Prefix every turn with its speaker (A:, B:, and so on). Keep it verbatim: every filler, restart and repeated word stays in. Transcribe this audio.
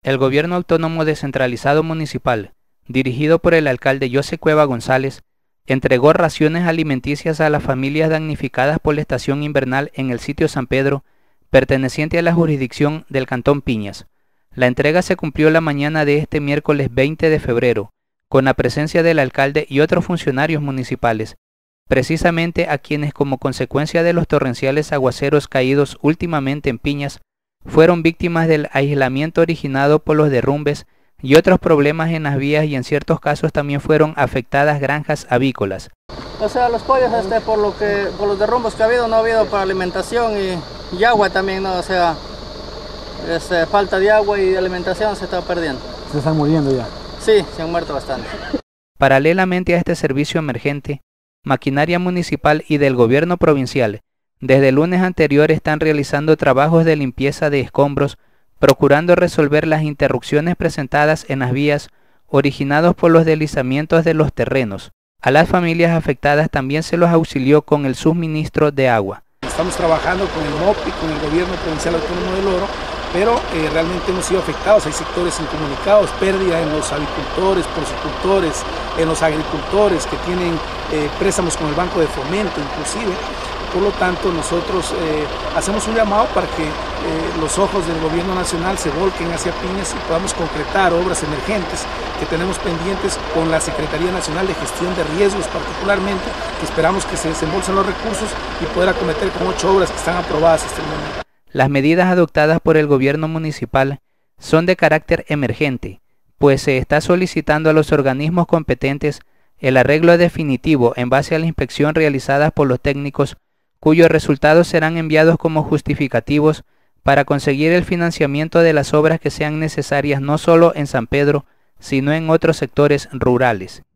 A: El Gobierno Autónomo Descentralizado Municipal, dirigido por el alcalde José Cueva González, entregó raciones alimenticias a las familias damnificadas por la estación invernal en el sitio San Pedro, perteneciente a la jurisdicción del Cantón Piñas. La entrega se cumplió la mañana de este miércoles veinte de febrero, con la presencia del alcalde y otros funcionarios municipales, precisamente a quienes, como consecuencia de los torrenciales aguaceros caídos últimamente en Piñas, fueron víctimas del aislamiento originado por los derrumbes y otros problemas en las vías, y en ciertos casos también fueron afectadas granjas avícolas.
B: O sea, los pollos, este, por lo que, por los derrumbes que ha habido, no ha habido para alimentación y, y agua también, ¿no? O sea, este, falta de agua y de alimentación se está perdiendo.
C: ¿Se están muriendo ya?
B: Sí, se han muerto bastante.
A: Paralelamente a este servicio emergente, maquinaria municipal y del gobierno provincial, desde el lunes anterior están realizando trabajos de limpieza de escombros, procurando resolver las interrupciones presentadas en las vías originados por los deslizamientos de los terrenos. A las familias afectadas también se los auxilió con el suministro de agua.
D: Estamos trabajando con el M O P y con el Gobierno Provincial Autónomo del Oro, pero eh, realmente hemos sido afectados. Hay sectores incomunicados, pérdida en los avicultores, porcicultores, en los agricultores que tienen eh, préstamos con el Banco de Fomento inclusive. Por lo tanto, nosotros eh, hacemos un llamado para que eh, los ojos del gobierno nacional se volquen hacia Piñas y podamos concretar obras emergentes que tenemos pendientes con la Secretaría Nacional de Gestión de Riesgos particularmente, que esperamos que se desembolsen los recursos y poder acometer con ocho obras que están aprobadas hasta el momento.
A: Las medidas adoptadas por el gobierno municipal son de carácter emergente, pues se está solicitando a los organismos competentes el arreglo definitivo en base a la inspección realizada por los técnicos, cuyos resultados serán enviados como justificativos para conseguir el financiamiento de las obras que sean necesarias no solo en San Pedro, sino en otros sectores rurales.